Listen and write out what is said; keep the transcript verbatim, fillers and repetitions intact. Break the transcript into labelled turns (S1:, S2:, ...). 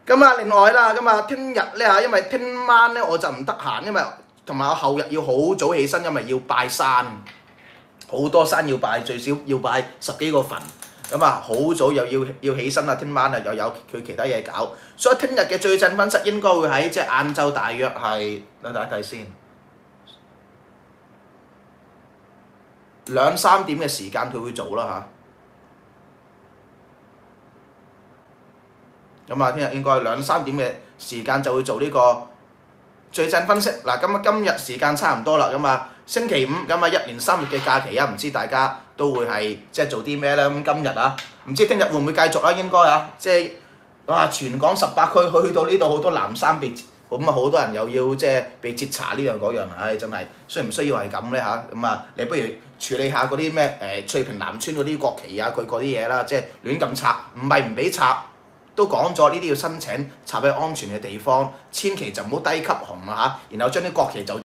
S1: 咁啊，另外啦，咁啊，聽日咧嚇，因為聽晚咧我就唔得閒，因為同埋我後日要好早起身，因為要拜山，好多山要拜，最少要拜十幾個墳。咁啊，好早又要要起身啦，聽晚啊又有佢其他嘢搞，所以聽日嘅最振分室應該會喺即係晏晝大約係，等大家睇先，兩三點嘅時間佢會做啦嚇。咁啊，聽日應該兩三點嘅時間就會做呢個最振分析。嗱，咁啊今日時間差唔多啦，咁啊星期五咁啊一連三日嘅假期啊，唔知大家都會係即係做啲咩咧？咁今日啊，唔知聽日會唔會繼續啦？應該啊，即係哇全港十八區去到呢度好多南山被咁啊，好多人又要即係被截查呢樣嗰樣，唉真係需唔需要係咁咧嚇？咁啊，你不如處理下嗰啲咩誒翠屏南村嗰啲國旗啊，佢嗰啲嘢啦，即係亂咁拆，唔係唔俾拆。都講咗呢啲要申請插喺安全嘅地方，千祈就唔好低級紅啊嚇，然後將啲國旗就